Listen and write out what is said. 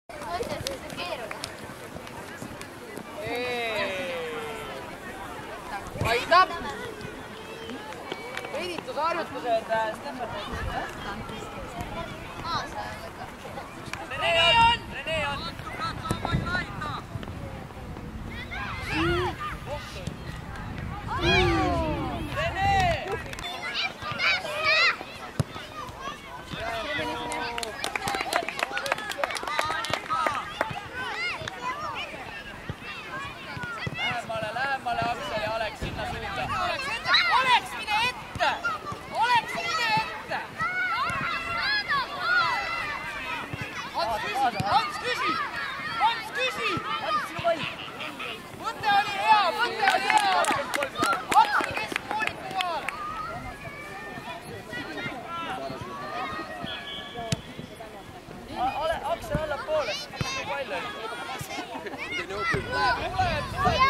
aitab! Ehitusharjutused Stefan. Rene on! Lähemale Aksel ja Alex sinna suunda. Alex, mine ette! Alex, mine ette! Hans, küsi! Hans, küsi! Hans, sinu pall! Mõte oli hea! Aksel keskpooliku kohale! Aksel allapoole, sinu pall oli. Tuleb!